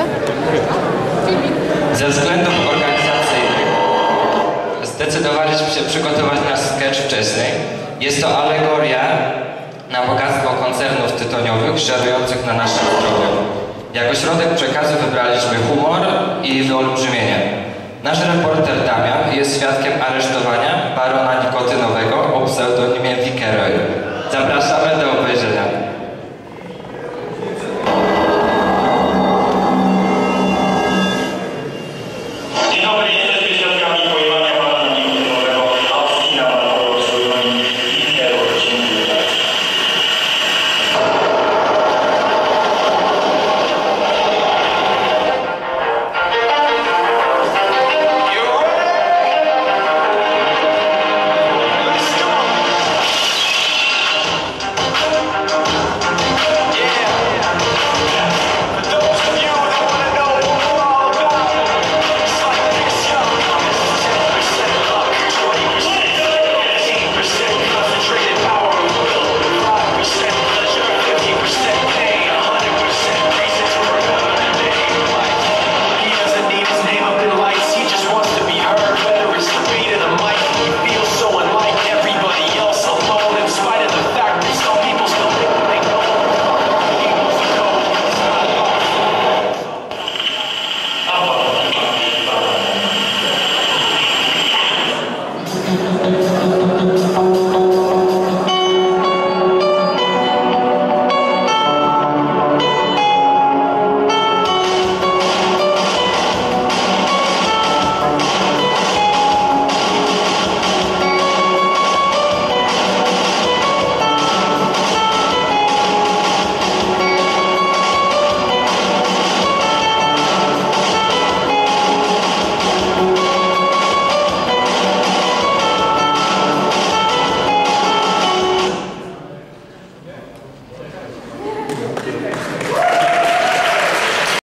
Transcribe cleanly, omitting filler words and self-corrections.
Ze względów organizacyjnych zdecydowaliśmy się przygotować nasz sketch wcześniej. Jest to alegoria na bogactwo koncernów tytoniowych żerujących na naszym zdrowiu. Jako środek przekazu wybraliśmy humor i wyolbrzymienie. Nasz reporter Damian jest świadkiem aresztowania barona nikotynowego o pseudonimie Wickeroy. Zapraszamy do obejrzenia.